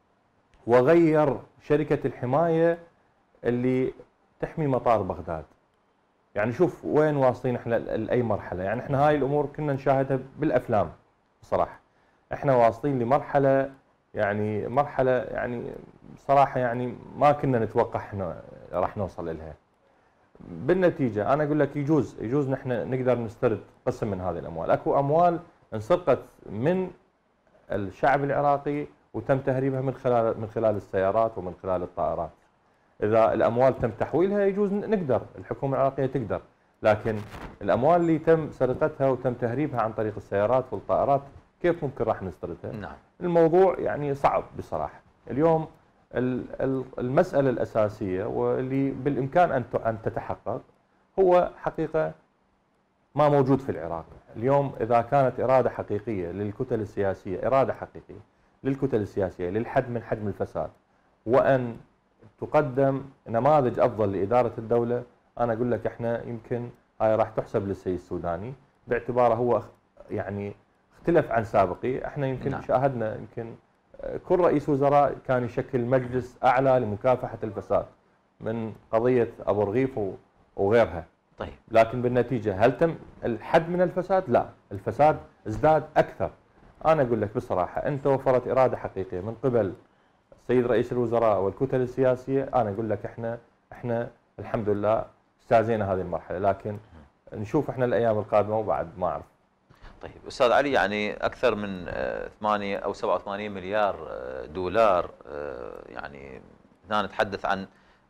وغير شركة الحماية اللي تحمي مطار بغداد. يعني شوف وين واصلين احنا لأي مرحلة. يعني احنا هاي الأمور كنا نشاهدها بالأفلام بصراحة، احنا واصلين لمرحلة يعني مرحلة يعني بصراحة يعني ما كنا نتوقع احنا راح نوصل لها. بالنتيجة أنا أقول لك يجوز يجوز نحن نقدر نسترد قسم من هذه الأموال. أكو أموال انسرقت من الشعب العراقي وتم تهريبها من خلال من خلال السيارات ومن خلال الطائرات. إذا الأموال تم تحويلها يجوز نقدر، الحكومة العراقية تقدر، لكن الأموال اللي تم سرقتها وتم تهريبها عن طريق السيارات والطائرات كيف ممكن راح نستردها؟ نعم. الموضوع يعني صعب بصراحة. اليوم المسألة الأساسية واللي بالإمكان أن أن تتحقق هو حقيقة ما موجود في العراق. اليوم إذا كانت إرادة حقيقية للكتل السياسية، إرادة حقيقية للكتل السياسية للحد من حجم الفساد، وأن تقدم نماذج أفضل لإدارة الدولة، أنا أقول لك إحنا يمكن هاي راح تحسب للسيد السوداني باعتباره هو يعني اختلف عن سابقيه. إحنا يمكن نعم. شاهدنا يمكن كل رئيس وزراء كان يشكل مجلس أعلى لمكافحة الفساد من قضية أبو رغيف وغيرها. طيب. لكن بالنتيجة هل تم الحد من الفساد؟ لا، الفساد ازداد أكثر. أنا أقول لك بصراحة أن توفرت إرادة حقيقية من قبل السيد رئيس الوزراء والكتل السياسية، أنا أقول لك إحنا إحنا الحمد لله اجتازينا هذه المرحلة، لكن نشوف إحنا الأيام القادمة وبعد ما أعرف. طيب أستاذ علي، يعني أكثر من ثمانية أو سبعة وثمانين مليار دولار، يعني هنا نتحدث عن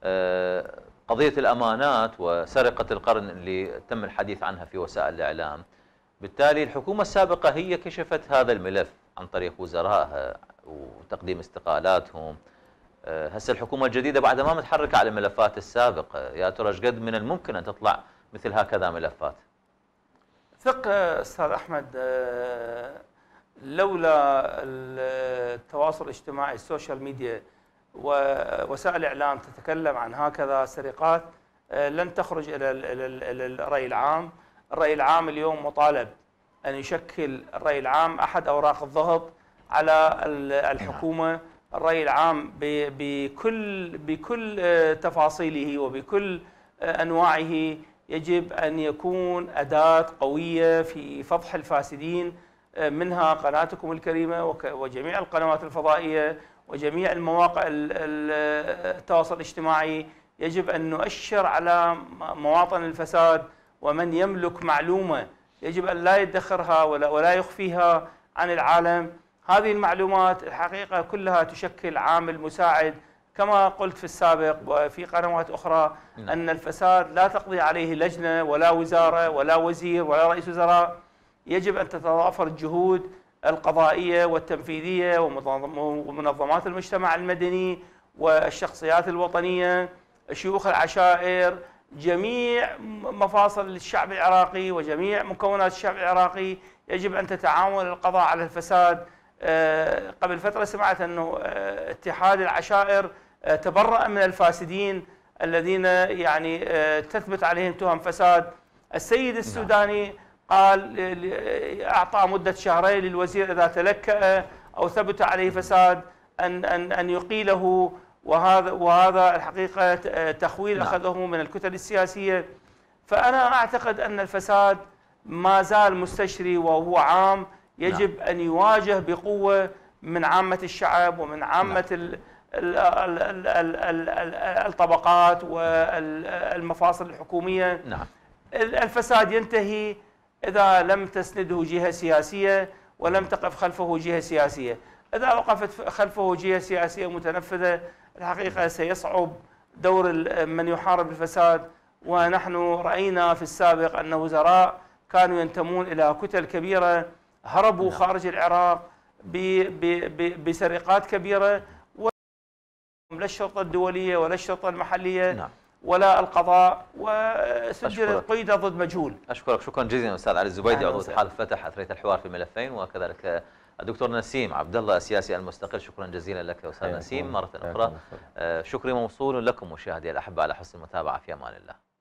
قضية الأمانات وسرقة القرن اللي تم الحديث عنها في وسائل الإعلام. بالتالي الحكومة السابقة هي كشفت هذا الملف عن طريق وزرائها وتقديم استقالاتهم. هسه الحكومة الجديدة بعد ما متحركة على الملفات السابقة، يا ترى ايش قد من الممكن أن تطلع مثل هكذا ملفات؟ ثق أستاذ أحمد، لولا التواصل الاجتماعي السوشيال ميديا ووسائل الإعلام تتكلم عن هكذا سرقات لن تخرج إلى إلى الرأي العام. الرأي العام اليوم مطالب أن يشكل الرأي العام أحد أوراق الضغط على الحكومة. الرأي العام بكل بكل تفاصيله وبكل أنواعه يجب أن يكون أداة قوية في فضح الفاسدين منها قناتكم الكريمة وجميع القنوات الفضائية وجميع المواقع التواصل الاجتماعي، يجب أن نؤشر على مواطن الفساد، ومن يملك معلومة يجب أن لا يدخرها ولا, ولا يخفيها عن العالم. هذه المعلومات الحقيقة كلها تشكل عامل مساعد، كما قلت في السابق وفي قنوات أخرى أن الفساد لا تقضي عليه لجنة ولا وزارة ولا وزير ولا رئيس وزراء. يجب أن تتضافر الجهود القضائية والتنفيذية ومنظمات المجتمع المدني والشخصيات الوطنية، شيوخ العشائر، جميع مفاصل الشعب العراقي وجميع مكونات الشعب العراقي يجب أن تتعاون للقضاء على الفساد. قبل فترة سمعت أنه اتحاد العشائر تبرأ من الفاسدين الذين يعني تثبت عليهم تهم فساد. السيد السوداني قال أعطى مدة شهرين للوزير إذا تلكأ أو ثبت عليه فساد أن أن أن يقيله، وهذا وهذا الحقيقة تخويل أخذه من الكتل السياسية. فأنا أعتقد أن الفساد ما زال مستشري وهو عام، يجب أن يواجه بقوة من عامة الشعب ومن عامة ال ال ال ال ال الطبقات والمفاصل الحكومية. نعم. الفساد ينتهي إذا لم تسنده جهة سياسية ولم تقف خلفه جهة سياسية. إذا وقفت خلفه جهة سياسية متنفذة الحقيقة سيصعب دور من يحارب الفساد. ونحن رأينا في السابق أن وزراء كانوا ينتمون إلى كتل كبيرة هربوا خارج العراق بسرقات كبيرة، لا الشرطة الدولية ولا الشرطة المحلية ولا القضاء، وسجلت قيد ضد مجهول. أشكرك شكرا جزيلا أستاذ علي الزبيدي عضو اتحاد الفتح، أثريت الحوار في ملفين، وكذلك الدكتور نسيم عبد الله السياسي المستقل. شكرا جزيلا لك أستاذ نسيم مرة أخرى. شكري موصول لكم مشاهدي الأحبة على حسن المتابعة، في أمان الله.